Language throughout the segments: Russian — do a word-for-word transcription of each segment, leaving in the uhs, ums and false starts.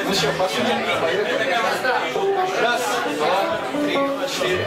Ну что, пошли. Поехали. Раз, два, три, четыре.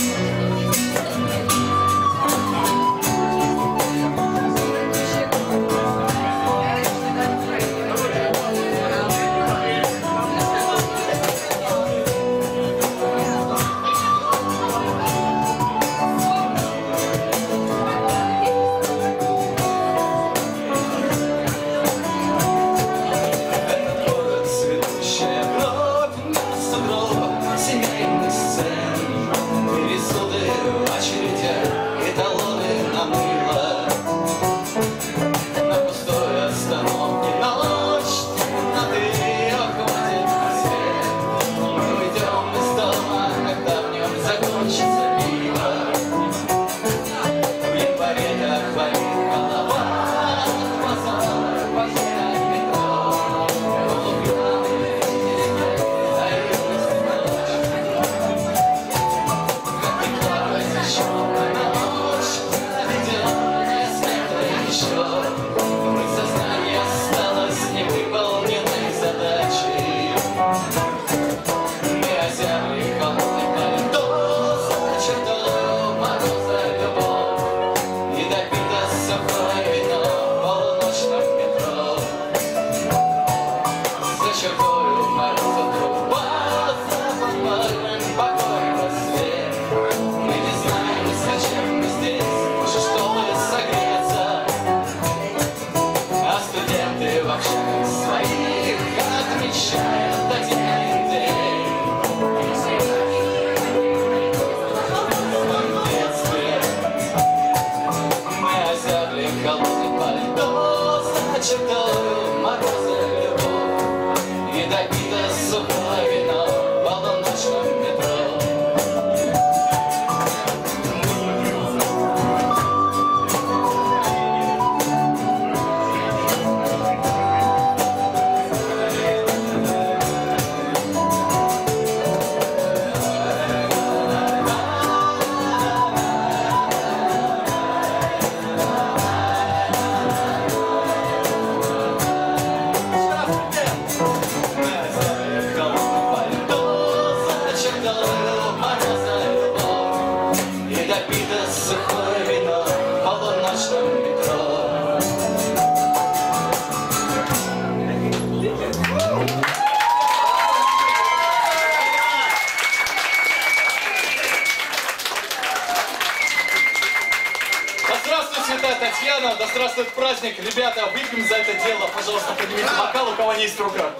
Татьяна, да здравствует праздник. Ребята, выпьем за это дело. Пожалуйста, поднимите бокал, у кого не есть рука.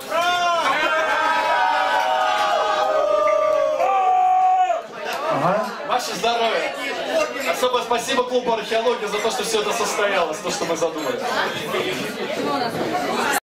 Ага. Ваше здоровье. Особое спасибо клубу «Археология» за то, что все это состоялось, то, что мы задумали.